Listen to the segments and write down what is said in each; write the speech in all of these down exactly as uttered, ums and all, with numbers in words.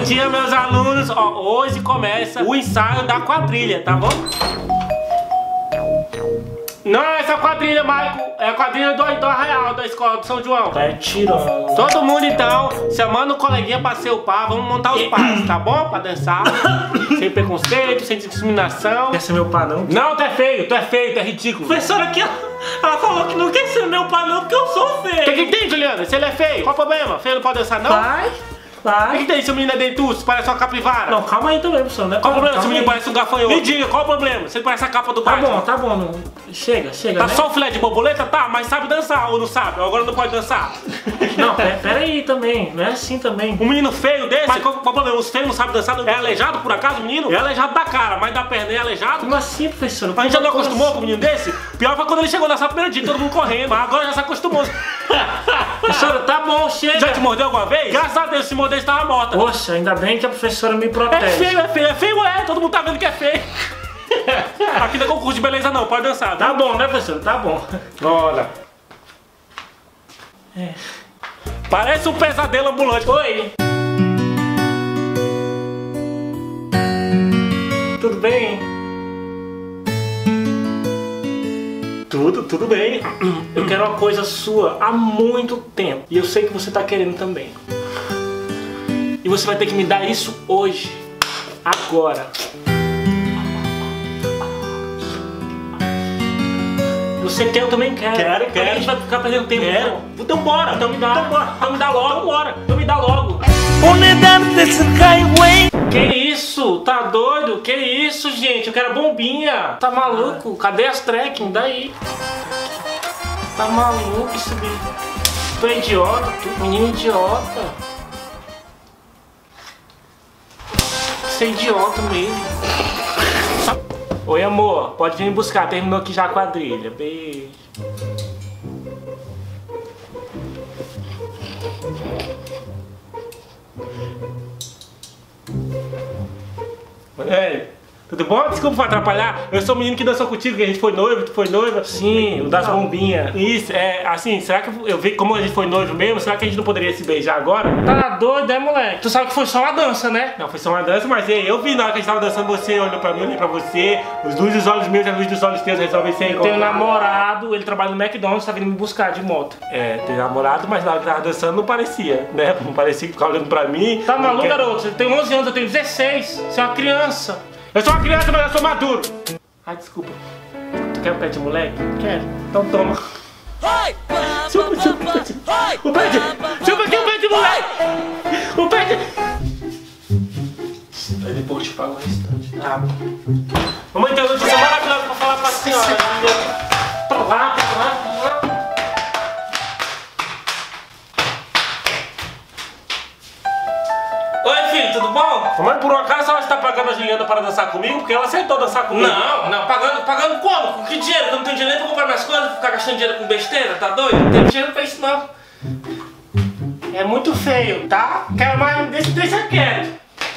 dia, meus alunos. Ó, hoje começa o ensaio da quadrilha, tá bom? Não, essa quadrilha, Maico, é a quadrilha do, do Arraial, da escola do São João. É tirando. Todo mundo, então, chamando o coleguinha pra ser o par, vamos montar os pares, tá bom? Pra dançar, sem preconceito, sem discriminação. Quer ser meu par, não? Não, tu é feio, tu é feio, tu é ridículo. Professora aqui, ela falou que não quer ser meu par, não, porque eu sou feio. O que, que tem, Juliana? Se ele é feio, qual o problema? Feio não pode dançar, não? Vai, O que, vai. que tem? Se o menino é dentuço, parece uma capivara? Não, calma aí também, professor, né? Qual o problema? Se o menino Calma aí. parece um gafanhoto? Me diga, qual o problema? Se ele parece a capa do Tá Batman? bom, tá bom. Não... Chega, chega, Tá né? só o filé de borboleta? Tá, mas sabe dançar ou não sabe? Agora não pode dançar. Não, pera, pera aí também, não é assim também. Um menino feio desse, mas qual, qual o problema? Os feios não sabem dançar? É aleijado por acaso, o menino? É aleijado da cara, mas da perna é aleijado? Como assim, professor? A gente já não acostumou com um menino desse? Pior foi quando ele chegou nessa primeiro dia, todo mundo correndo. Mas agora já se acostumou. Professora, tá bom, chega. Já te mordeu alguma vez? Graças a Deus, se morder, estava morta. Poxa, ainda bem que a professora me É protege. feio, é feio, é feio, é. Todo mundo tá vendo que é feio. Aqui não é concurso de beleza não, pode dançar. Tá bom, né, professor? Tá bom. Olha. É. Parece um pesadelo ambulante. Oi. Tudo bem? Tudo, tudo bem. Eu quero uma coisa sua há muito tempo. E eu sei que você tá querendo também. E você vai ter que me dar isso hoje. Agora. Você quer, eu também quero. Quero, Por que quero. a gente vai ficar perdendo tempo? Quero. Então? Então bora. Então me dá. Então bora. Então me dá logo. Então bora. Então me dá logo. Que isso? Tá doido? Que isso, gente? Eu quero bombinha. Tá maluco? Cadê as track? Me dá aí. Tá maluco esse bicho? Tu é idiota, tu menino idiota. Você é idiota mesmo. Oi, amor. Pode vir me buscar. Terminou aqui já a quadrilha. Beijo. Ei, tudo bom? Desculpa por atrapalhar. Eu sou o menino que dançou contigo, que a gente foi noivo, tu foi noiva. Sim, o das bombinhas. Isso, é assim, será que eu vi como a gente foi noivo mesmo? Será que a gente não poderia se beijar agora? Tá doido, é, moleque? Tu sabe que foi só uma dança, né? Não, foi só uma dança, mas eu vi na hora que a gente tava dançando, você olhou pra mim, eu olhei pra você, os luz dos olhos meus e a luz dos olhos teus resolvem ser Eu igual. tenho um namorado, ele trabalha no McDonald's, tá vindo me buscar de moto. É, tem namorado, mas na hora que tava dançando não parecia, né? Não parecia que ficava olhando pra mim. Tá maluco, Quer- garoto? Você tem onze anos, eu tenho dezesseis. Você é uma criança. Eu sou uma criança, mas eu sou maduro. Ai, desculpa. Tu quer o pé de moleque? Quero. Então toma. Chupa, chupa, chupa. O pé de... Chupa aqui o pé de moleque. O pé de... Aí depois eu te pago o restante. Tá bom. Mamãe tem uma notícia maravilhosa pra falar pra senhora. Pra lá, pra lá, pra lá. Oi, filho, tudo bom? Mamãe, por um acaso ela está pagando a Juliana para dançar comigo? Porque ela aceitou dançar comigo. Não, não, pagando, pagando como? Com que dinheiro? Eu não tenho dinheiro pra comprar minhas coisas, ficar gastando dinheiro com besteira, tá doido? Não tenho dinheiro pra isso não. É muito feio, tá? Quero mais, deixa, deixa quieto.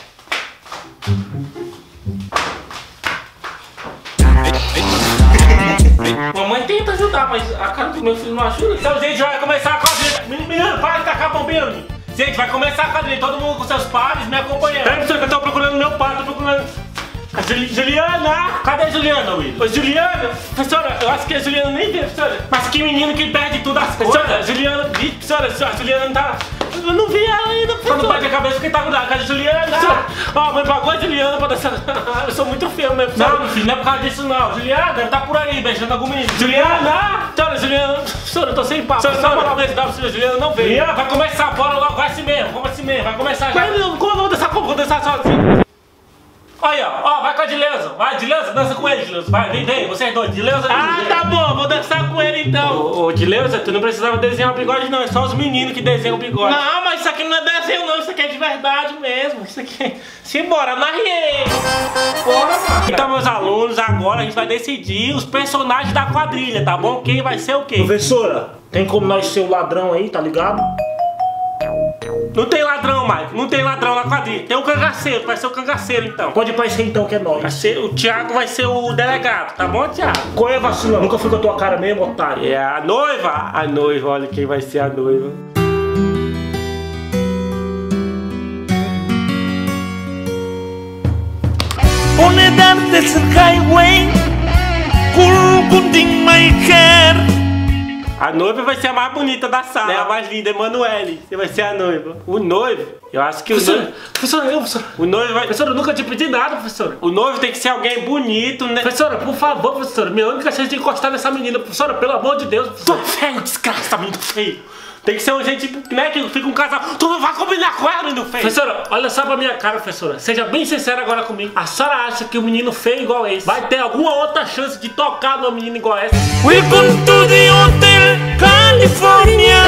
Mamãe tenta ajudar, mas a cara do meu filho não ajuda. Então, gente, vai começar a quadrilha. Menino, para de tacar a bombinha. Gente, vai começar a quadrilha. Todo mundo com seus pares me acompanhando. Pera, professor, que eu tô procurando meu par, tô procurando... A Juli- Juliana! Cadê a Juliana, Will? Ô, Juliana! Professora, eu acho que a Juliana nem vê, professora. Mas que menino que perde tudo as coisas. Professora, Juliana... Ih, professora, a Juliana não tá... Eu não vi ela ainda, professora. Só não bate a cabeça porque tá com nada. Cadê a Juliana? Ó, a mãe pagou a Juliana pra dançar. Eu sou muito feio mesmo, professora. Não, meu filho, não é por causa disso, não. Juliana, deve tá por aí, beijando algum menino. Juliana! Professora, Juliana... Professora, eu tô sem papo. Professora, só uma vez dá pra você, Juliana não veio. Juliana, vai começar, bora logo, vai assim mesmo, vamos assim mesmo, vai começar já. Mas como eu vou dançar como? Vou dançar sozinho. Olha, ó, vai com a Dileuza, vai, Dileuza, dança com ele, Dileuza, vai, vem, vem, vocês dois, Dileuza. Ah, tá bom, vou dançar com ele então. Ô, ô, Dileuza, tu não precisava desenhar o bigode não, é só os meninos que desenham o bigode. Não, mas isso aqui não é desenho não, isso aqui é de verdade mesmo. Isso aqui é... Simbora, narrei. Bora, mano. Então, meus alunos, agora a gente vai decidir os personagens da quadrilha, tá bom? Quem vai ser o quê? Professora, tem como nós ser o ladrão aí, tá ligado? Não tem ladrão, Mike, não tem ladrão na quadrilha. Tem o cangaceiro, vai ser o cangaceiro então. Pode ir pra isso aí então, que é Vai nós. ser, o Thiago vai ser o delegado, tá bom, Thiago? Qual é, vacilão? Nunca fui com a tua cara mesmo, otário. É a noiva, a noiva, olha quem vai ser a noiva. desert highway, cool putting my hair. A noiva vai ser a mais bonita da sala, né? A mais linda, Emanuele. Você vai ser a noiva. O noivo, eu acho que o noivo... Professora, eu, professora. O noivo vai... Professora, eu nunca te pedi nada, professora. O noivo tem que ser alguém bonito, né? Professora, por favor, professora. Minha única chance de encostar nessa menina. Professora, pelo amor de Deus, professora. Tô feio, desgraça, menino feio. Tem que ser um gente, né, que fica um casal. Tu não vai combinar com ela, menino feio. Professora, olha só pra minha cara, professora. Seja bem sincera agora comigo. A senhora acha que o menino feio igual esse vai ter alguma outra chance de tocar numa menina igual essa? Welcome to the Hotel California.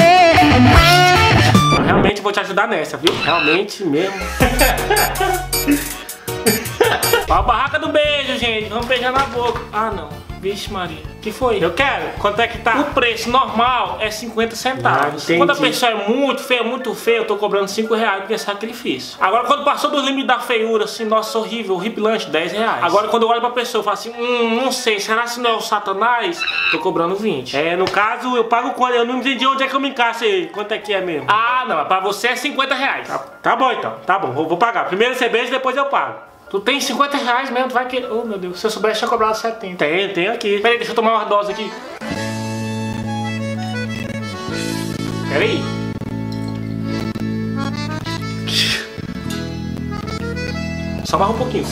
Eu realmente vou te ajudar nessa, viu? Realmente mesmo. Ó a barraca do beijo, gente. Vamos beijar na boca. Ah, não. Vixe Maria, que foi? Eu quero. Quanto é que tá? O preço normal é cinquenta centavos. Ah, quando a pessoa é muito feia, muito feia, eu tô cobrando cinco reais porque é sacrifício. Agora quando passou dos limites da feiura, assim, nossa, horrível, horripilante, dez reais. Agora quando eu olho pra pessoa, eu falo assim, hum, não sei, será que não é o Satanás? Tô cobrando vinte. É, no caso, eu pago quando? Eu não entendi onde é que eu me encaixo aí. Quanto é que é mesmo? Ah, não, pra você é cinquenta reais. Tá, tá bom então, tá bom, vou, vou pagar. Primeiro você beija, depois eu pago. Tu tem cinquenta reais mesmo, tu vai que... Oh, meu Deus, se eu soubesse, eu tinha cobrado setenta. Tem, tem aqui. Peraí, deixa eu tomar uma dose aqui. Peraí. Só mais um pouquinho.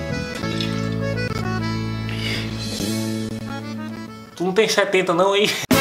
Tu não tem setenta não aí?